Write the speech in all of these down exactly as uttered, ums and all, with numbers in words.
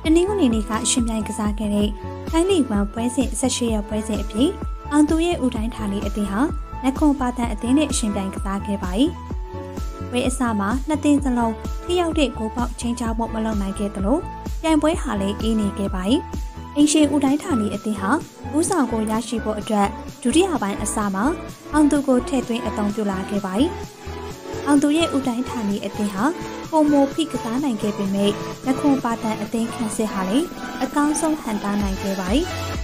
တနင်္ဂနွေနေ့ကရှင်ပြိုင်ကစားခဲ့တဲ့ထိုင်းလီဂ်ပွဲစဉ်၁၈ရက်ပွဲစဉ်အဖြစ်အောင်သူရဲ့ဦးတိုင်းဌာနီအသင်းဟာလက်ခွန်ပါတန်အသင်းနဲ့ရှင်ပြိုင်ကစားခဲ့ပါ၏။ပွဲအစမှာနှစ်သင်းစလုံးထိရောက်တဲ့ဂိုးပေါက်ချင်းချောက်မှုမလုပ်နိုင်ခဲ့သလိုပြိုင်ပွဲဟာလည်းအေးနေခဲ့ပါ၏။အင်ရှင်ဦးတိုင်းဌာနီအသင်းဟာဦးဆောင်ကိုရရှိဖို့အတွက်ဒုတိယပိုင်းအစမှာအောင်သူကိုထည့်သွင်းအသုံးပြုလာခဲ့ပါ၏။အောင်သူရဲ့ဦးတိုင်းဌာနီအသင်းဟာပုံမဖိကစားနိုင်ခဲ့ပေမဲ့လက်ခွန်ပါတန်အသင်းခန့်စစ်ဟာလည်းအကောင်းဆုံးဟန်တာနိုင်ခဲ့ပါ၏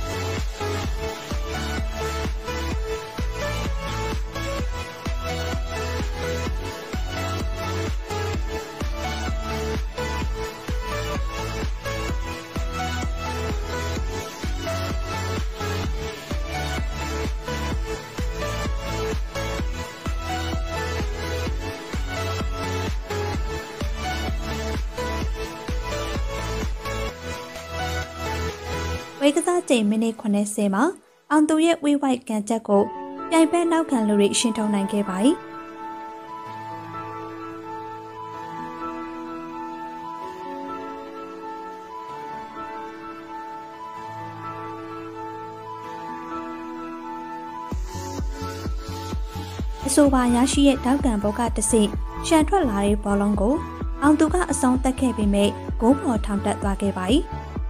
ဝေကစားချိန်မိနစ်ခုနှစ်ဆယ်မှာအောင်သူရဲ့ဝေးဝိုက်ကန်ချက်ကိုပြိုင်ပွဲနောက်ခံလူတွေရှင်းထုတ်နိုင်ခဲ့ပါ၏အဆိုပါရရှိရဲ့တောက်ကန်ဘောကတစိရှန်ထွက်လာတဲ့ဘောလုံးကိုအောင်သူကအဆုံးတက်ခဲ့ပေမဲ့ဂိုးပေါ်ထောင်တက်သွားခဲ့ပါ၏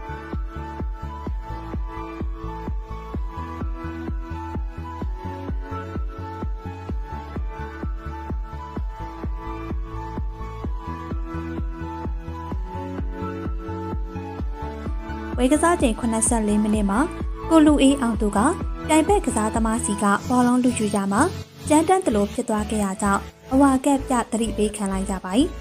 ဝေကစားချိန်ခုနှစ်ဆယ့်လေးမိနစ်မှာကိုလူအေးအောင်သူကပြိုင်ဘက်ကစားသမားစီကဘောလုံးလူယူရမှာကြမ်းတမ်းသလိုဖြစ်သွားခဲ့ရကြောင်းအဝါကက်ပြသတိပေးခံလိုက်ရပါ၏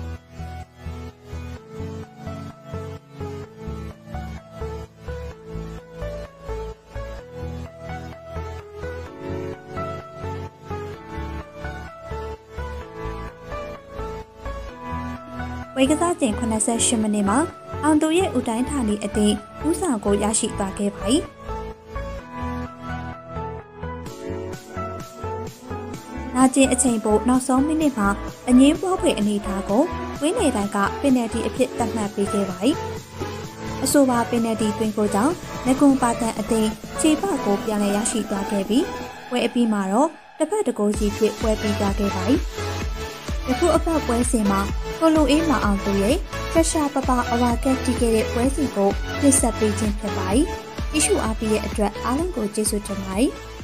ဝေကစားချိန်ခုနှစ်ဆယ့်ရှစ်မိနစ်မှာအောင်သူရဲ့ဦးတိုင်းဌာနီအသင်းဦးဆောင်ကိုရရှိသွားခဲ့ပါ၏။နာကျင်အချိန်ပိုနောက်ဆုံးမိနစ်မှာအငင်းပွဲဖွယ်အနေထားကိုဝင်းနေတိုင်းကပင်နယ်တီအဖြစ်သတ်မှတ်ပေးခဲ့ပါ၏။အဆိုပါပင်နယ်တီတွင်ကိုကြောင့်လက်ကွန်ပါတန်အသင်းခြေပကိုပြန်လည်ရရှိသွားခဲ့ပြီးပွဲအပြီးမှာတော့တစ်ဖက်တစ်ကိုစီဖြစ်ပွဲပြီးသွားခဲ့ပါ၏။ယခုအပတ်ပွဲစဉ်မှာကိုလိုအေးမောင်အောင်သူရဲ့ဖက်ရှာပပအဝါကက်တီခဲ့တဲ့ပွဲစီကိုပြစ်ဆက်ပေးခြင်းဖြစ်ပါ၏။issue အားပေးရဲ့အတွက်အားလုံးကိုကျေးဇူးတင်ပါတယ်။